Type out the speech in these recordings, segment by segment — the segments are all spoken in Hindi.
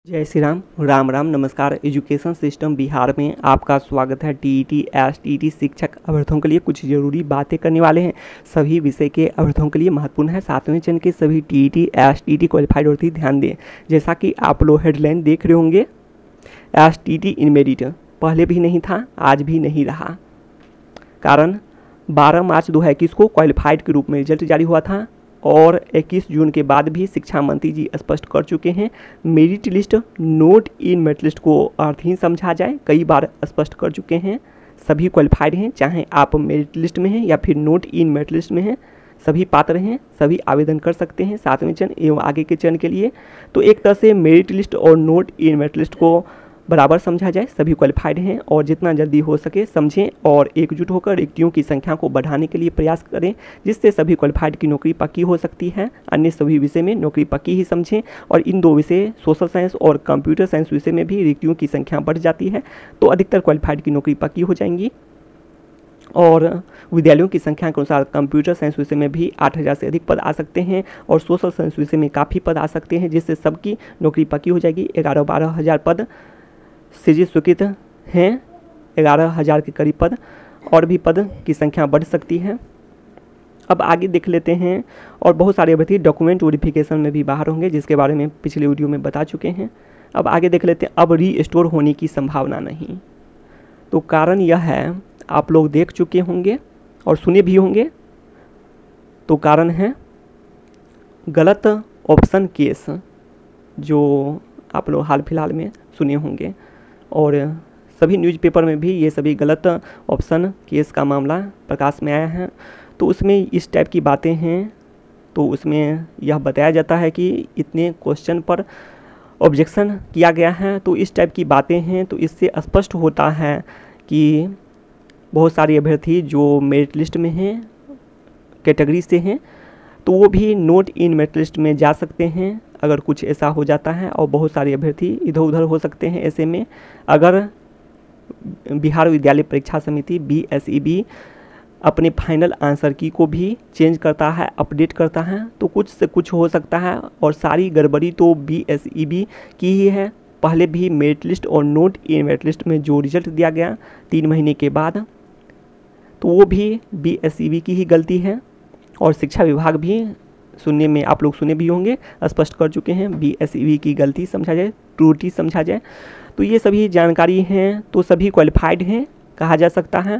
जय श्री राम, राम राम, नमस्कार। एजुकेशन सिस्टम बिहार में आपका स्वागत है। टीईटी, एसटीईटी शिक्षक अभ्यर्थियों के लिए कुछ ज़रूरी बातें करने वाले हैं। सभी विषय के अभ्यर्थियों के लिए महत्वपूर्ण है। 7वें चरण के सभी टीईटी, एसटीईटी क्वालिफाइड अभ्यर्थी ध्यान दें। जैसा कि आप लोग हेडलाइन देख रहे होंगे, एसटीईटी इन मेरिट पहले भी नहीं था, आज भी नहीं रहा। कारण 12 मार्च 2021 को क्वालिफाइड के रूप में रिजल्ट जारी हुआ था और 21 जून के बाद भी शिक्षा मंत्री जी स्पष्ट कर चुके हैं, merit list not in merit list को अर्थहीन समझा जाए। कई बार स्पष्ट कर चुके हैं, सभी क्वालिफाइड हैं, चाहे आप मेरिट लिस्ट में हैं या फिर नोट इन मेरिट लिस्ट में हैं, सभी पात्र हैं, सभी आवेदन कर सकते हैं 7वें चरण एवं आगे के चरण के लिए। तो एक तरह से मेरिट लिस्ट और नोट इन मेरिट लिस्ट को बराबर समझा जाए, सभी क्वालिफाइड हैं और जितना जल्दी हो सके समझें और एकजुट होकर रिक्तियों की संख्या को बढ़ाने के लिए प्रयास करें, जिससे सभी क्वालिफाइड की नौकरी पक्की हो सकती है। अन्य सभी विषय में नौकरी पक्की ही समझें और इन दो विषय सोशल साइंस और कंप्यूटर साइंस विषय में भी रिक्तियों की संख्या बढ़ जाती है, तो अधिकतर क्वालिफाइड की नौकरी पक्की हो जाएंगी। और विद्यालयों की संख्या के अनुसार कंप्यूटर साइंस विषय में भी 8000 से अधिक पद आ सकते हैं और सोशल साइंस विषय में काफ़ी पद आ सकते हैं, जिससे सबकी नौकरी पक्की हो जाएगी। 11-12 हज़ार पद सीजी स्वीकृत हैं, 11,000 के करीब पद, और भी पद की संख्या बढ़ सकती है। अब आगे देख लेते हैं। और बहुत सारे अभ्यर्थी डॉक्यूमेंट वेरिफिकेशन में भी बाहर होंगे, जिसके बारे में पिछले वीडियो में बता चुके हैं। अब आगे देख लेते हैं। अब रीस्टोर होने की संभावना नहीं। तो कारण यह है, आप लोग देख चुके होंगे और सुने भी होंगे। तो कारण है गलत ऑप्शन केस, जो आप लोग हाल फिलहाल में सुने होंगे और सभी न्यूज़पेपर में भी ये सभी गलत ऑप्शन केस का मामला प्रकाश में आया है। तो उसमें इस टाइप की बातें हैं। तो उसमें यह बताया जाता है कि इतने क्वेश्चन पर ऑब्जेक्शन किया गया है, तो इस टाइप की बातें हैं। तो इससे स्पष्ट होता है कि बहुत सारे अभ्यर्थी जो मेरिट लिस्ट में हैं, कैटेगरी से हैं, तो वो भी नोट इन मेरिट लिस्ट में जा सकते हैं अगर कुछ ऐसा हो जाता है। और बहुत सारे अभ्यर्थी इधर उधर हो सकते हैं। ऐसे में अगर बिहार विद्यालय परीक्षा समिति BSEB अपने फाइनल आंसर की को भी चेंज करता है, अपडेट करता है, तो कुछ से कुछ हो सकता है। और सारी गड़बड़ी तो BSEB की ही है। पहले भी मेरिट लिस्ट और नोट इन मेरिट लिस्ट में जो रिजल्ट दिया गया 3 महीने के बाद, तो वो भी BSEB की ही गलती है। और शिक्षा विभाग भी सुनने में आप लोग सुने भी होंगे, स्पष्ट कर चुके हैं, BSEB की गलती समझा जाए, त्रुटि समझा जाए। तो ये सभी जानकारी हैं, तो सभी क्वालिफाइड हैं कहा जा सकता है।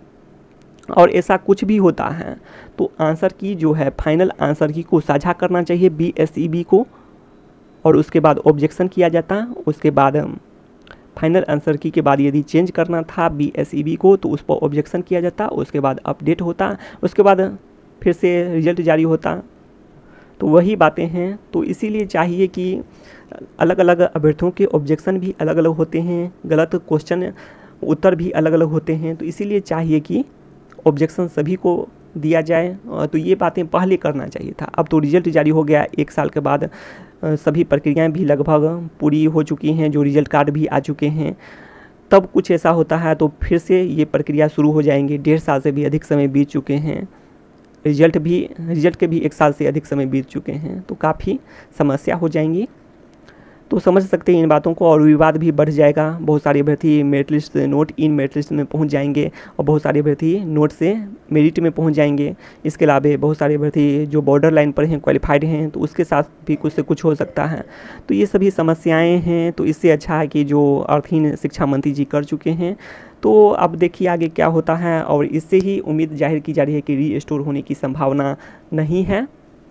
और ऐसा कुछ भी होता है तो आंसर की जो है फाइनल आंसर की को साझा करना चाहिए BSEB को, और उसके बाद ऑब्जेक्शन किया जाता। उसके बाद फाइनल आंसर की के बाद यदि चेंज करना था BSEB को, तो उस पर ऑब्जेक्शन किया जाता। उसके बाद अपडेट होता, उसके बाद फिर से रिजल्ट जारी होता। तो वही बातें हैं। तो इसीलिए चाहिए कि अलग अलग अभ्यर्थियों के ऑब्जेक्शन भी अलग अलग होते हैं, गलत क्वेश्चन उत्तर भी अलग अलग होते हैं। तो इसीलिए चाहिए कि ऑब्जेक्शन सभी को दिया जाए। तो ये बातें पहले करना चाहिए था। अब तो रिजल्ट जारी हो गया 1 साल के बाद, सभी प्रक्रियाएं भी लगभग पूरी हो चुकी हैं, जो रिजल्ट कार्ड भी आ चुके हैं। तब कुछ ऐसा होता है तो फिर से ये प्रक्रिया शुरू हो जाएंगी। 1.5 साल से भी अधिक समय बीत चुके हैं, रिजल्ट के भी 1 साल से अधिक समय बीत चुके हैं, तो काफ़ी समस्या हो जाएंगी। तो समझ सकते हैं इन बातों को, और विवाद भी बढ़ जाएगा। बहुत सारे अभ्यर्थी मेरिट लिस्ट से नोट इन मेरिट लिस्ट में पहुंच जाएंगे और बहुत सारे अभ्यर्थी नोट से मेरिट में पहुंच जाएंगे। इसके अलावा बहुत सारे अभ्यर्थी जो बॉर्डर लाइन पर हैं, क्वालिफाइड हैं, तो उसके साथ भी कुछ से कुछ हो सकता है। तो ये सभी समस्याएँ हैं। तो इससे अच्छा है कि जो अर्थहीन शिक्षा मंत्री जी कर चुके हैं। तो अब देखिए आगे क्या होता है, और इससे ही उम्मीद जाहिर की जा रही है कि रीस्टोर होने की संभावना नहीं है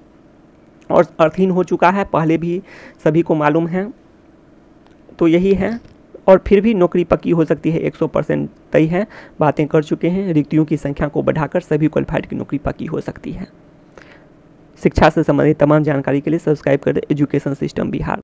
और अर्थहीन हो चुका है, पहले भी सभी को मालूम है। तो यही है। और फिर भी नौकरी पक्की हो सकती है, 100% तय है, बातें कर चुके हैं। रिक्तियों की संख्या को बढ़ाकर सभी क्वालिफाइड की नौकरी पक्की हो सकती है। शिक्षा से संबंधित तमाम जानकारी के लिए सब्सक्राइब कर दें एजुकेशन सिस्टम बिहार।